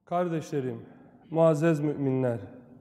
Kardeşlerim, muazzez müminler,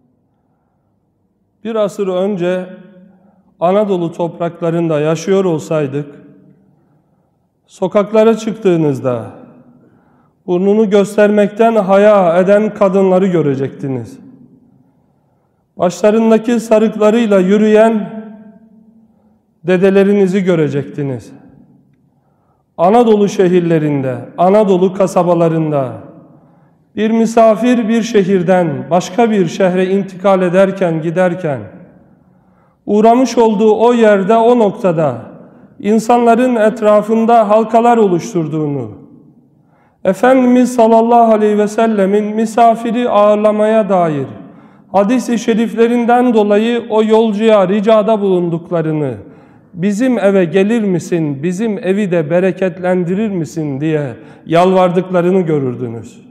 bir asır önce Anadolu topraklarında yaşıyor olsaydık, sokaklara çıktığınızda burnunu göstermekten haya eden kadınları görecektiniz. Başlarındaki sarıklarıyla yürüyen dedelerinizi görecektiniz. Anadolu şehirlerinde, Anadolu kasabalarında bir misafir bir şehirden başka bir şehre intikal ederken, giderken uğramış olduğu o yerde, o noktada insanların etrafında halkalar oluşturduğunu, Efendimiz sallallahu aleyhi ve sellemin misafiri ağırlamaya dair hadis-i şeriflerinden dolayı o yolcuya ricada bulunduklarını, bizim eve gelir misin, bizim evi de bereketlendirir misin diye yalvardıklarını görürdünüz.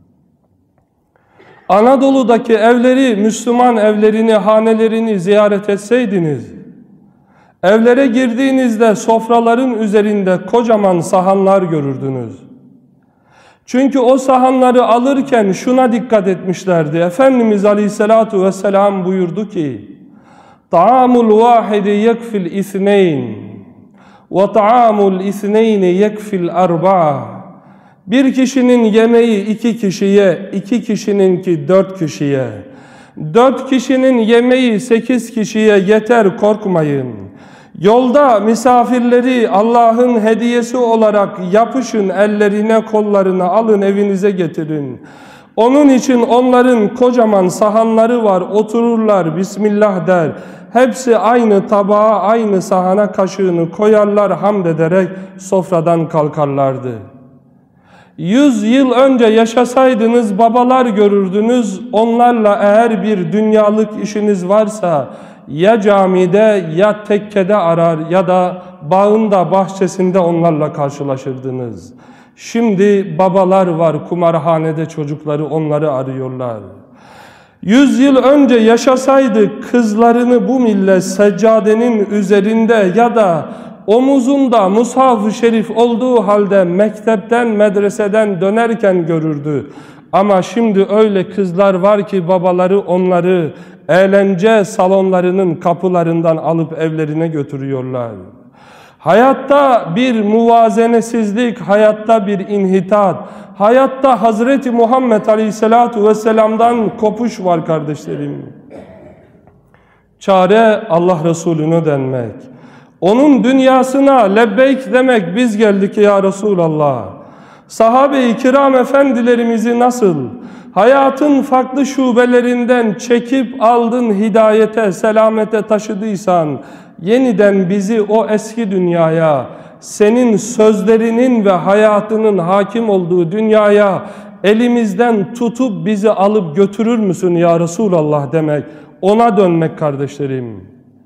Anadolu'daki evleri, Müslüman evlerini, hanelerini ziyaret etseydiniz, evlere girdiğinizde sofraların üzerinde kocaman sahanlar görürdünüz. Çünkü o sahanları alırken şuna dikkat etmişlerdi. Efendimiz Aleyhisselatu Vesselam buyurdu ki, "Ta'amul vahidi yekfil isneyn ve ta'amul isneyni yekfil arba'a." Bir kişinin yemeği 2 kişiye, 2 kişininki 4 kişiye, 4 kişinin yemeği 8 kişiye yeter, korkmayın. Yolda misafirleri Allah'ın hediyesi olarak yapışın ellerine, kollarına alın, evinize getirin. Onun için onların kocaman sahanları var, otururlar, Bismillah der. Hepsi aynı tabağa, aynı sahana kaşığını koyarlar, hamd ederek sofradan kalkarlardı. 100 yıl önce yaşasaydınız babalar görürdünüz, onlarla eğer bir dünyalık işiniz varsa ya camide ya tekkede arar ya da bağında, bahçesinde onlarla karşılaşırdınız. Şimdi babalar var, kumarhanede çocukları onları arıyorlar. 100 yıl önce yaşasaydı kızlarını bu millet seccadenin üzerinde ya da omuzunda mushaf-ı şerif olduğu halde mektepten, medreseden dönerken görürdü. Ama şimdi öyle kızlar var ki babaları onları eğlence salonlarının kapılarından alıp evlerine götürüyorlar. Hayatta bir muvazenesizlik, hayatta bir inhitat, hayatta Hazreti Muhammed Aleyhisselatu Vesselam'dan kopuş var kardeşlerim. Çare Allah Resulüne dönmek. Onun dünyasına lebbeyk demek, biz geldik ya Resulallah. Sahabe-i kiram efendilerimizi nasıl hayatın farklı şubelerinden çekip aldın, hidayete, selamete taşıdıysan, yeniden bizi o eski dünyaya, senin sözlerinin ve hayatının hakim olduğu dünyaya elimizden tutup bizi alıp götürür müsün ya Resulallah demek, ona dönmek kardeşlerim.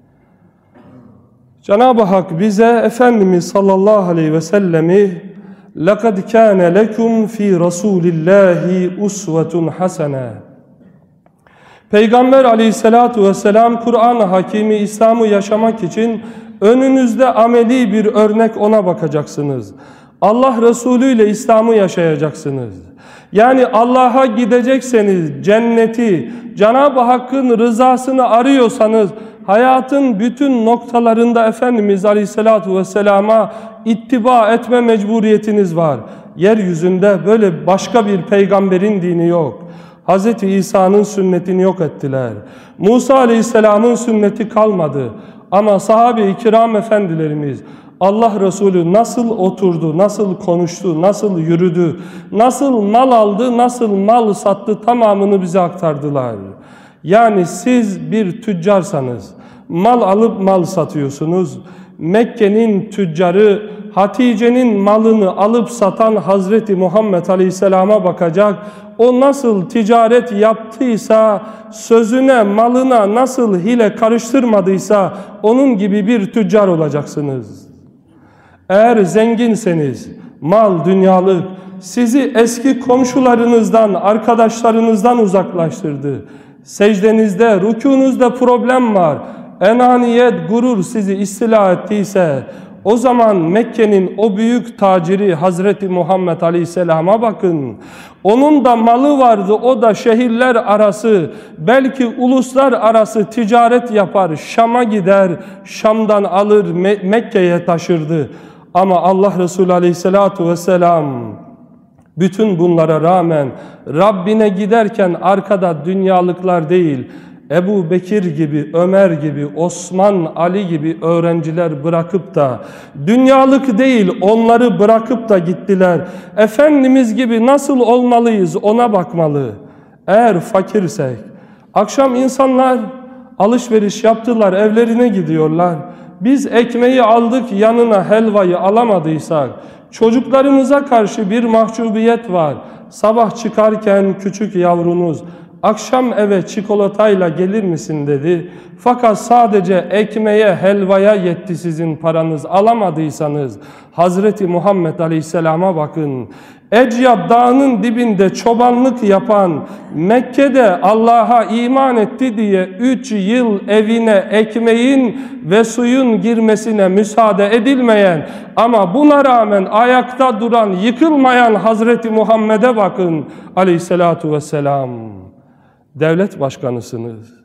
Cenab-ı Hak bize Efendimiz sallallahu aleyhi ve sellemi لَقَدْ كَانَ لَكُمْ ف۪ي رَسُولِ اللّٰهِ اُسْوَةٌ حَسَنًا. Peygamber aleyhissalatu vesselam Kur'an-ı Hakimi, İslam'ı yaşamak için önünüzde ameli bir örnek, ona bakacaksınız. Allah Resulü ile İslam'ı yaşayacaksınız. Yani Allah'a gidecekseniz, cenneti, Cenab-ı Hakk'ın rızasını arıyorsanız, hayatın bütün noktalarında Efendimiz Aleyhisselatü Vesselam'a ittiba etme mecburiyetiniz var. Yeryüzünde böyle başka bir peygamberin dini yok. Hz. İsa'nın sünnetini yok ettiler. Musa Aleyhisselam'ın sünneti kalmadı. Ama sahabe-i kiram efendilerimiz, Allah Resulü nasıl oturdu, nasıl konuştu, nasıl yürüdü, nasıl mal aldı, nasıl mal sattı, tamamını bize aktardılar. Yani siz bir tüccarsanız, mal alıp mal satıyorsunuz. Mekke'nin tüccarı Hatice'nin malını alıp satan Hazreti Muhammed Aleyhisselam'a bakacak. O nasıl ticaret yaptıysa, sözüne, malına nasıl hile karıştırmadıysa onun gibi bir tüccar olacaksınız. Eğer zenginseniz, mal, dünyalık sizi eski komşularınızdan, arkadaşlarınızdan uzaklaştırdı. Secdenizde, rükûnuzda problem var. Enaniyet, gurur sizi istila ettiyse, O zaman Mekke'nin o büyük taciri Hazreti Muhammed Aleyhisselam'a bakın. Onun da malı vardı, o da şehirler arası, belki uluslar arası ticaret yapar, Şam'a gider, Şam'dan alır Mekke'ye taşırdı. Ama Allah Resulü Aleyhisselatu Vesselam bütün bunlara rağmen Rabbine giderken arkada dünyalıklar değil, Ebu Bekir gibi, Ömer gibi, Osman, Ali gibi öğrenciler bırakıp da, dünyalık değil onları bırakıp da gittiler. Efendimiz gibi nasıl olmalıyız ona bakmalı. Eğer fakirsek, akşam insanlar alışveriş yaptılar, evlerine gidiyorlar. Biz ekmeği aldık, yanına helvayı alamadıysak, çocuklarımıza karşı bir mahcubiyet var. Sabah çıkarken küçük yavrunuz, akşam eve çikolatayla gelir misin dedi. Fakat sadece ekmeğe, helvaya yetti sizin paranız, alamadıysanız Hazreti Muhammed Aleyhisselam'a bakın. Ecyad Dağı'nın dibinde çobanlık yapan, Mekke'de Allah'a iman etti diye 3 yıl evine ekmeğin ve suyun girmesine müsaade edilmeyen ama buna rağmen ayakta duran, yıkılmayan Hazreti Muhammed'e bakın Aleyhisselatu Vesselam. Devlet başkanısınız.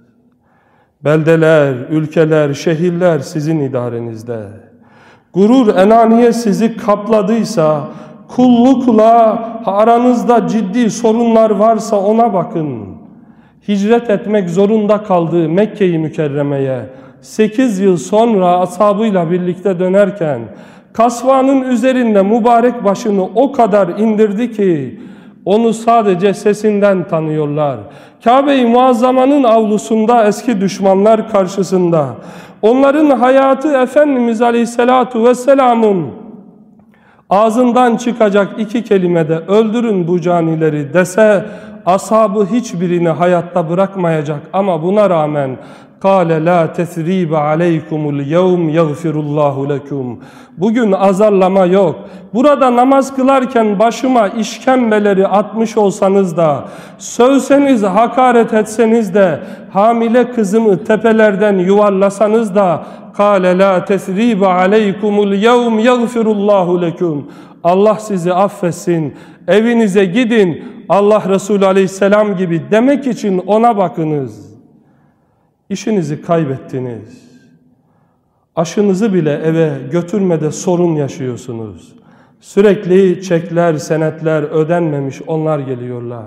Beldeler, ülkeler, şehirler sizin idarenizde. Gurur, enaniye sizi kapladıysa, kullukla aranızda ciddi sorunlar varsa ona bakın. Hicret etmek zorunda kaldığı Mekke-i Mükerreme'ye 8 yıl sonra ashabıyla birlikte dönerken kasvanın üzerinde mübarek başını o kadar indirdi ki onu sadece sesinden tanıyorlar. Kabe-i Muazzama'nın avlusunda eski düşmanlar karşısında onların hayatı Efendimiz Aleyhisselatu Vesselam'ın ağzından çıkacak 2 kelimede öldürün bu canileri dese ashabı hiçbirini hayatta bırakmayacak ama buna rağmen قَالَ لَا تَثْرِيبَ عَلَيْكُمُ الْيَوْمِ يَغْفِرُ اللّٰهُ لَكُمْ. Bugün azarlama yok. Burada namaz kılarken başıma işkembeleri atmış olsanız da, sövseniz, hakaret etseniz de, hamile kızımı tepelerden yuvarlasanız da قَالَ لَا تَثْرِيبَ عَلَيْكُمُ الْيَوْمِ يَغْفِرُ اللّٰهُ لَكُمْ. Allah sizi affetsin, evinize gidin, Allah Resulü Aleyhisselam gibi demek için ona bakınız. İşinizi kaybettiniz. Aşınızı bile eve götürmede sorun yaşıyorsunuz. Sürekli çekler, senetler ödenmemiş onlar geliyorlar.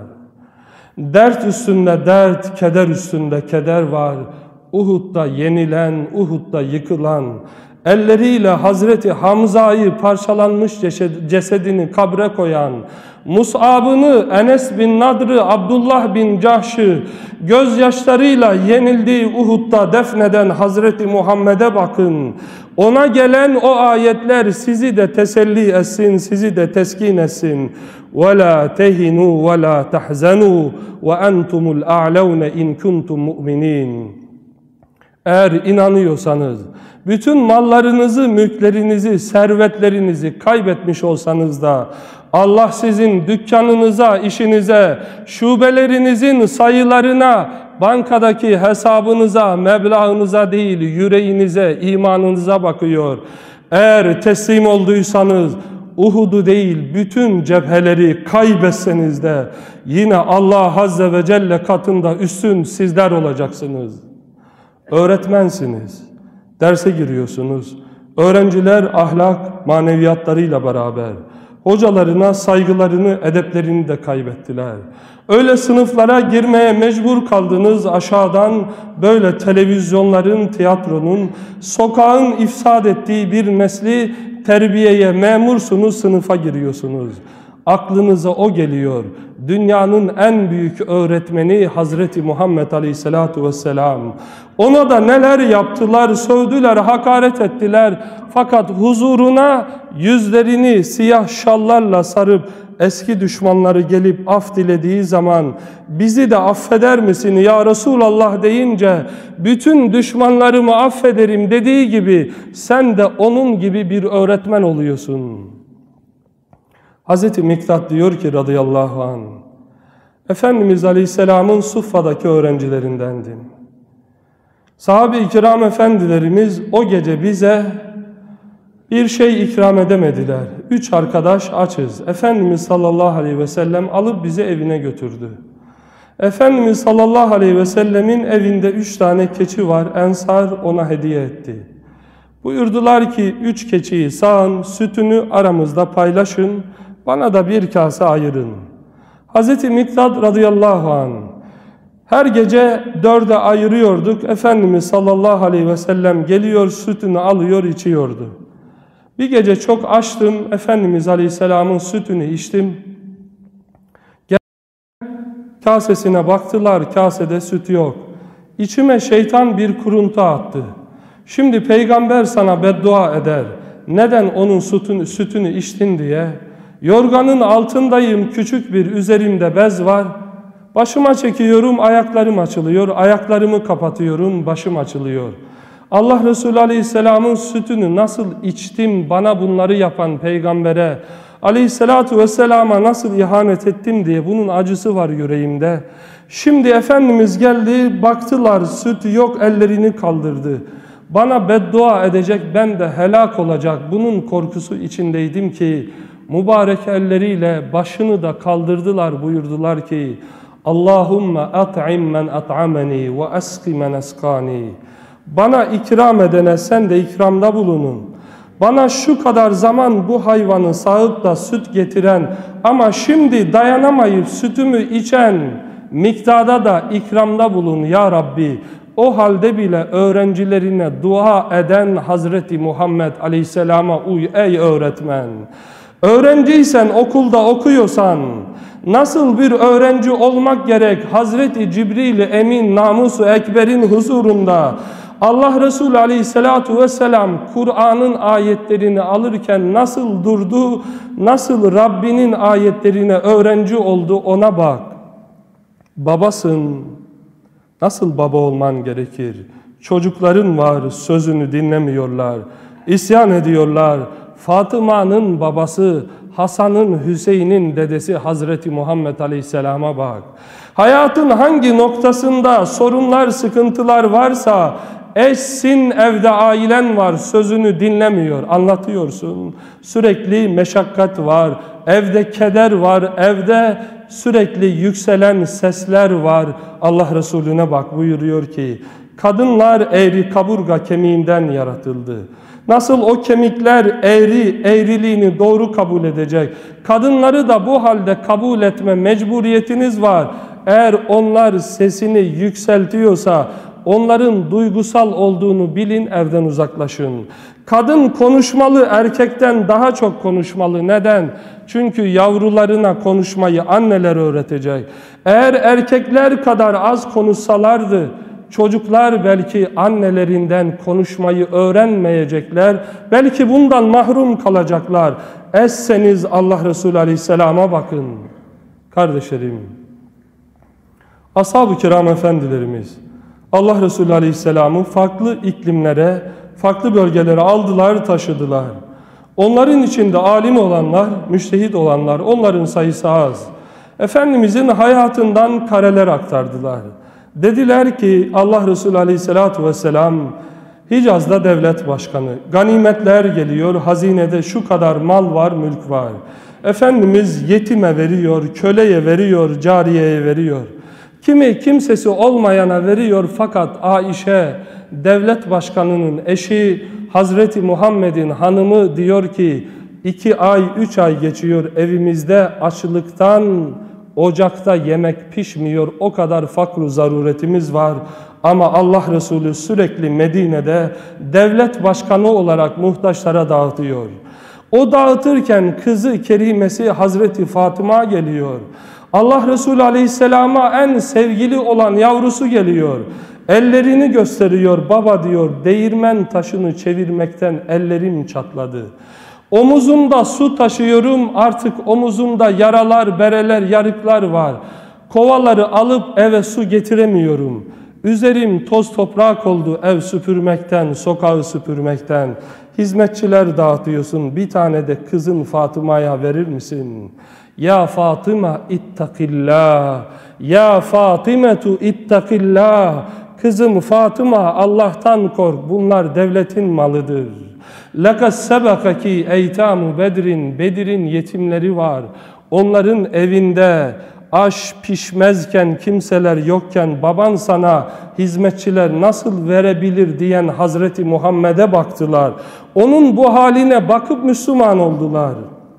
Dert üstünde dert, keder üstünde keder var. Uhud'da yenilen, Uhud'da yıkılan, elleriyle Hazreti Hamza'yı parçalanmış cesedini kabre koyan, Mus'ab'ını, Enes bin Nadr'ı, Abdullah bin Cahş'ı gözyaşlarıyla yenildiği Uhud'da defneden Hazreti Muhammed'e bakın. Ona gelen o ayetler sizi de teselli etsin, sizi de teskin etsin. وَلَا تَهِنُوا وَلَا تَحْزَنُوا وَاَنْتُمُ الْاَعْلَوْنَ اِنْ كُنْتُمْ مُؤْمِنِينَ. Eğer inanıyorsanız, bütün mallarınızı, mülklerinizi, servetlerinizi kaybetmiş olsanız da Allah sizin dükkanınıza, işinize, şubelerinizin sayılarına, bankadaki hesabınıza, meblağınıza değil, yüreğinize, imanınıza bakıyor. Eğer teslim olduysanız, Uhud'u değil, bütün cepheleri kaybetseniz de yine Allah Azze ve Celle katında üstün sizler olacaksınız. Öğretmensiniz, derse giriyorsunuz. Öğrenciler ahlak, maneviyatlarıyla beraber hocalarına saygılarını, edeplerini de kaybettiler. Öyle sınıflara girmeye mecbur kaldınız, aşağıdan böyle televizyonların, tiyatronun, sokağın ifsad ettiği bir nesli terbiyeye memursunuz, sınıfa giriyorsunuz. Aklınıza o geliyor. Dünyanın en büyük öğretmeni Hazreti Muhammed Aleyhisselatu Vesselam. Ona da neler yaptılar, sövdüler, hakaret ettiler. Fakat huzuruna yüzlerini siyah şallarla sarıp eski düşmanları gelip af dilediği zaman bizi de affeder misin ya Resulallah deyince bütün düşmanlarımı affederim dediği gibi sen de onun gibi bir öğretmen oluyorsun. Hazreti Miktat diyor ki radıyallahu anh, Efendimiz Aleyhisselam'ın Suffa'daki öğrencilerindendim. Sahabe-i kiram efendilerimiz o gece bize Bir şey ikram edemediler. 3 arkadaş açız. Efendimiz sallallahu aleyhi ve sellem alıp bizi evine götürdü. Efendimiz sallallahu aleyhi ve sellemin evinde 3 tane keçi var. Ensar ona hediye etti. Buyurdular ki 3 keçiyi sağın, sütünü aramızda paylaşın, bana da bir kase ayırın. Hz. Miktad radıyallahu anh, her gece 4'e ayırıyorduk. Efendimiz sallallahu aleyhi ve sellem geliyor, sütünü alıyor, içiyordu. Bir gece çok açtım, Efendimiz aleyhisselamın sütünü içtim. Kasesine baktılar, kasede süt yok. İçime şeytan bir kuruntu attı. Şimdi peygamber sana beddua eder. Neden onun sütünü içtin diye. Yorganın altındayım, küçük bir üzerimde bez var. Başıma çekiyorum, ayaklarım açılıyor. Ayaklarımı kapatıyorum, başım açılıyor. Allah Resulü Aleyhisselam'ın sütünü nasıl içtim, bana bunları yapan peygambere Aleyhisselatu Vesselam'a nasıl ihanet ettim diye bunun acısı var yüreğimde. Şimdi Efendimiz geldi, baktılar süt yok, ellerini kaldırdı. Bana beddua edecek, ben de helak olacak. Bunun korkusu içindeydim ki mübarek elleriyle başını da kaldırdılar, buyurdular ki Allahümme at'im men at'ameni ve eski men eskani. Bana ikram edene sen de ikramda bulunun. Bana şu kadar zaman bu hayvanı sağıp da süt getiren ama şimdi dayanamayıp sütümü içen Mikdada da ikramda bulun ya Rabbi. O halde bile öğrencilerine dua eden Hazreti Muhammed Aleyhisselam'a uy ey öğretmen. Öğrenciysen, okulda okuyorsan nasıl bir öğrenci olmak gerek? Hazreti Cibril-i Emin namusu ekberin huzurunda Allah Resulü Aleyhisselatu Vesselam Kur'an'ın ayetlerini alırken nasıl durdu, nasıl Rabbinin ayetlerine öğrenci oldu, ona bak. Babasın, nasıl baba olman gerekir? Çocukların var, sözünü dinlemiyorlar, isyan ediyorlar. Fatıma'nın babası, Hasan'ın, Hüseyin'in dedesi Hazreti Muhammed Aleyhisselam'a bak. Hayatın hangi noktasında sorunlar, sıkıntılar varsa, eşsin, evde ailen var, sözünü dinlemiyor, anlatıyorsun. Sürekli meşakkat var, evde keder var, evde sürekli yükselen sesler var. Allah Resulüne bak, buyuruyor ki, kadınlar eğri kaburga kemiğinden yaratıldı. Nasıl o kemikler eğriliğini doğru kabul edecek? Kadınları da bu halde kabul etme mecburiyetiniz var. Eğer onlar sesini yükseltiyorsa, onların duygusal olduğunu bilin, evden uzaklaşın. Kadın konuşmalı, erkekten daha çok konuşmalı. Neden? Çünkü yavrularına konuşmayı anneler öğretecek. Eğer erkekler kadar az konuşsalardı, çocuklar belki annelerinden konuşmayı öğrenmeyecekler. Belki bundan mahrum kalacaklar. Esseniz Allah Resulü Aleyhisselam'a bakın. Kardeşlerim, Ashab-ı Kiram efendilerimiz Allah Resulü Aleyhisselam'ı farklı iklimlere, farklı bölgelere aldılar, taşıdılar. Onların içinde alim olanlar, müştehit olanlar, onların sayısı az. Efendimizin hayatından kareler aktardılar. Dediler ki Allah Resulü Aleyhisselatü Vesselam Hicaz'da devlet başkanı. Ganimetler geliyor, hazinede şu kadar mal var, mülk var. Efendimiz yetime veriyor, köleye veriyor, cariyeye veriyor. Kimi kimsesi olmayana veriyor, fakat Aişe devlet başkanının eşi Hazreti Muhammed'in hanımı diyor ki 2 ay 3 ay geçiyor evimizde açlıktan ocakta yemek pişmiyor, o kadar fakru zaruretimiz var. Ama Allah Resulü sürekli Medine'de devlet başkanı olarak muhtaçlara dağıtıyor. O dağıtırken kızı kerimesi Hazreti Fatıma geliyor. Allah Resulü Aleyhisselam'a en sevgili olan yavrusu geliyor. Ellerini gösteriyor. Baba diyor, değirmen taşını çevirmekten ellerim çatladı. Omuzumda su taşıyorum, artık omuzumda yaralar, bereler, yarıklar var. Kovaları alıp eve su getiremiyorum. Üzerim toz toprak oldu ev süpürmekten, sokağı süpürmekten. Hizmetçiler dağıtıyorsun, bir tane de kızın Fatıma'ya verir misin? Ya Fatıma ittakillah, ya Fatimetu ittakillah. Kızım Fatıma, Allah'tan kork, bunlar devletin malıdır. لَقَدْ سَبَقَكِ اَيْتَامُ Bedir'in, Bedir'in yetimleri var. Onların evinde aş pişmezken, kimseler yokken baban sana hizmetçiler nasıl verebilir diyen Hazreti Muhammed'e baktılar. Onun bu haline bakıp Müslüman oldular.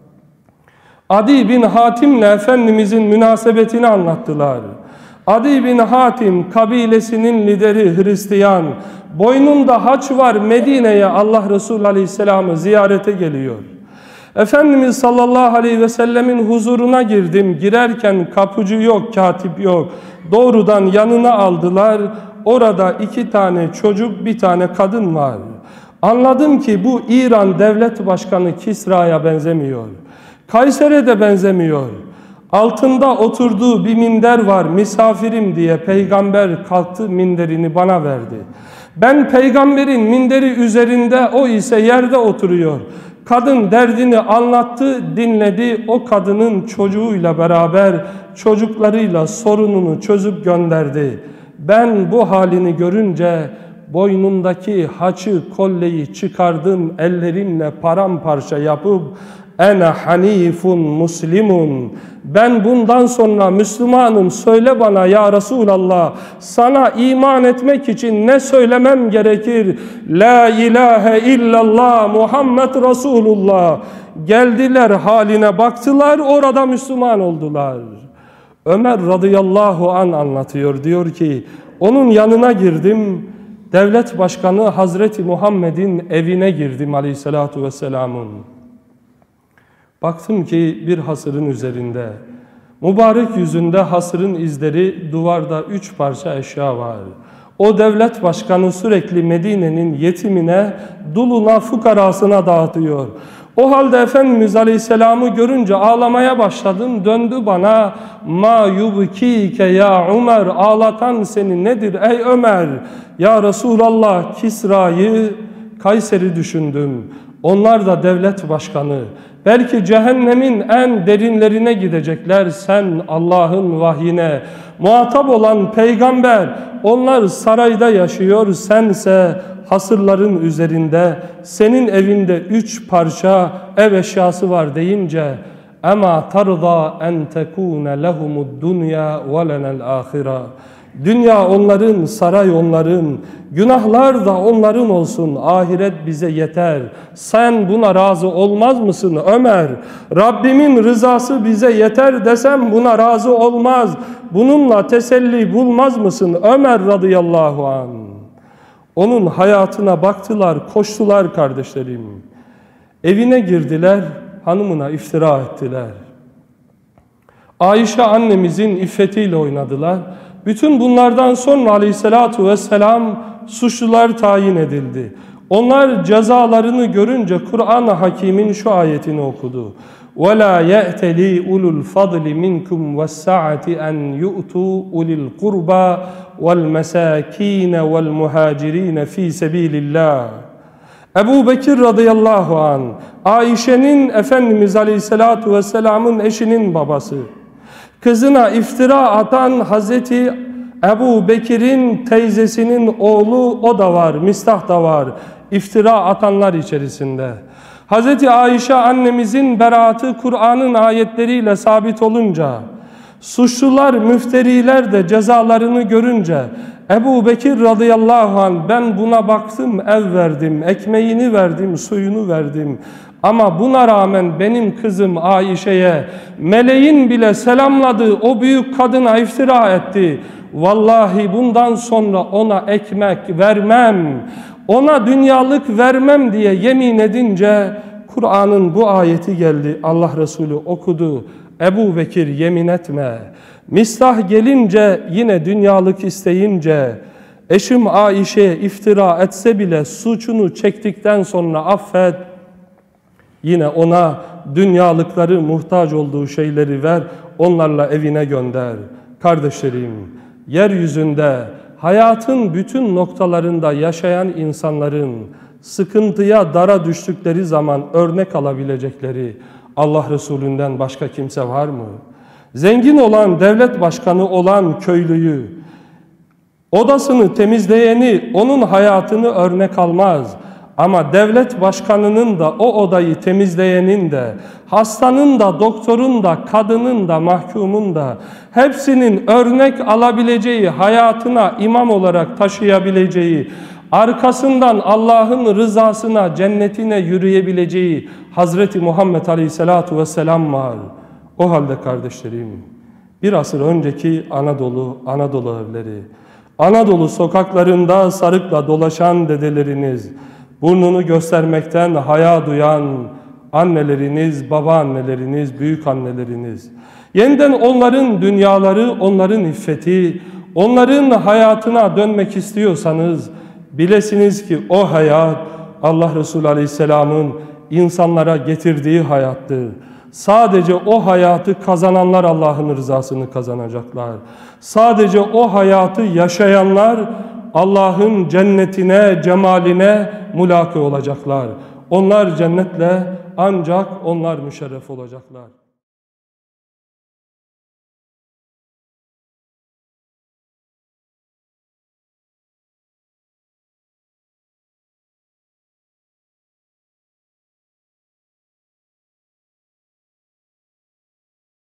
Adi bin Hatim'le Efendimizin münasebetini anlattılar. Adi bin Hatim kabilesinin lideri, Hristiyan. Boynunda haç var, Medine'ye Allah Resulü Aleyhisselam'ı ziyarete geliyor. Efendimiz sallallahu aleyhi ve sellemin huzuruna girdim. Girerken kapıcı yok, katip yok. Doğrudan yanına aldılar. Orada 2 tane çocuk, 1 tane kadın var. Anladım ki bu İran devlet başkanı Kisra'ya benzemiyor. Kayser'e de benzemiyor. Altında oturduğu bir minder var, misafirim diye peygamber kalktı, minderini bana verdi. Ben peygamberin minderi üzerinde, o ise yerde oturuyor. Kadın derdini anlattı, dinledi. O kadının çocuğuyla beraber çocuklarıyla sorununu çözüp gönderdi. Ben bu halini görünce boynundaki haçı, kolyeyi çıkardım, ellerimle paramparça yapıp "Ene hanifun muslimun." Ben bundan sonra Müslümanım, söyle bana ya Resulallah, sana iman etmek için ne söylemem gerekir? La ilahe illallah Muhammed Resulullah. Geldiler, haline baktılar, orada Müslüman oldular. Ömer radıyallahu an anlatıyor, diyor ki onun yanına girdim, devlet başkanı Hazreti Muhammed'in evine girdim aleyhissalatu vesselamın. Baktım ki bir hasırın üzerinde, mübarek yüzünde hasırın izleri, duvarda 3 parça eşya var. O devlet başkanı sürekli Medine'nin yetimine, duluna, fukarasına dağıtıyor. O halde Efendimiz Aleyhisselam'ı görünce ağlamaya başladım. Döndü bana, "Ma yubkike ya Ömer, ağlatan seni nedir ey Ömer?" Ya Resulallah, Kisra'yı, Kayser'i düşündüm. Onlar da devlet başkanı. Belki cehennemin en derinlerine gidecekler. Sen Allah'ın vahyine muhatap olan peygamber. Onlar sarayda yaşıyor. Sense hasırların üzerinde. Senin evinde 3 parça ev eşyası var deyince "Ema tarda en tekune lehumud dunya ve lenel ahira." Dünya onların, saray onların, günahlar da onların olsun, ahiret bize yeter. Sen buna razı olmaz mısın Ömer? Rabbimin rızası bize yeter desem buna razı olmaz. Bununla teselli bulmaz mısın Ömer radıyallahu anh? Onun hayatına baktılar, koştular kardeşlerim. Evine girdiler, hanımına iftira ettiler. Ayşe annemizin iffetiyle oynadılar. Bütün bunlardan sonra aleyhissalatu vesselam suçlular tayin edildi. Onlar cezalarını görünce Kur'an-ı Hakîm'in şu ayetini okudu. وَلَا يَأْتَلِي اُلُوا الْفَضْلِ مِنْكُمْ وَالسَّعَةِ اَنْ يُؤْتُوا اُلِي الْقُرْبَى وَالْمَسَاكِينَ وَالْمُهَاجِرِينَ ف۪ي سَب۪يلِ اللّٰهِ. Ebu Bekir radıyallahu anh, Ayşe'nin, Efendimiz aleyhissalatu vesselamın eşinin babası. Kızına iftira atan Hazreti Ebu Bekir'in teyzesinin oğlu, o da var, Mistah da var, iftira atanlar içerisinde. Hazreti Ayşe annemizin beraatı Kur'an'ın ayetleriyle sabit olunca, suçlular, müfteriler de cezalarını görünce, Ebu Bekir radıyallahu anh, ben buna baktım, ev verdim, ekmeğini verdim, suyunu verdim. Ama buna rağmen benim kızım Ayşe'ye meleğin bile selamladığı o büyük kadına iftira etti. Vallahi bundan sonra ona ekmek vermem, ona dünyalık vermem diye yemin edince Kur'an'ın bu ayeti geldi. Allah Resulü okudu. Ebu Bekir yemin etme. Mistah gelince, yine dünyalık isteyince, eşim Ayşe'ye iftira etse bile suçunu çektikten sonra affet. Yine ona dünyalıkları, muhtaç olduğu şeyleri ver, onlarla evine gönder. Kardeşlerim, yeryüzünde hayatın bütün noktalarında yaşayan insanların sıkıntıya, dara düştükleri zaman örnek alabilecekleri Allah Resulü'nden başka kimse var mı? Zengin olan, devlet başkanı olan köylüyü, Odasını temizleyeni onun hayatını örnek almaz. Ama devlet başkanının da o odayı temizleyenin de, hastanın da, doktorun da, kadının da, mahkumun da hepsinin örnek alabileceği, hayatına imam olarak taşıyabileceği, arkasından Allah'ın rızasına, cennetine yürüyebileceği Hazreti Muhammed Aleyhisselatu Vesselam var. O halde kardeşlerim, bir asır önceki Anadolu evleri, Anadolu sokaklarında sarıkla dolaşan dedeleriniz, burnunu göstermekten haya duyan anneleriniz, babaanneleriniz, büyük anneleriniz, yeniden onların dünyaları, onların iffeti, onların hayatına dönmek istiyorsanız, bilesiniz ki o hayat Allah Resulü Aleyhisselam'ın insanlara getirdiği hayattı. Sadece o hayatı kazananlar Allah'ın rızasını kazanacaklar. Sadece o hayatı yaşayanlar Allah'ın cennetine, cemaline mülaki olacaklar. Onlar cennetle, ancak onlar müşerref olacaklar.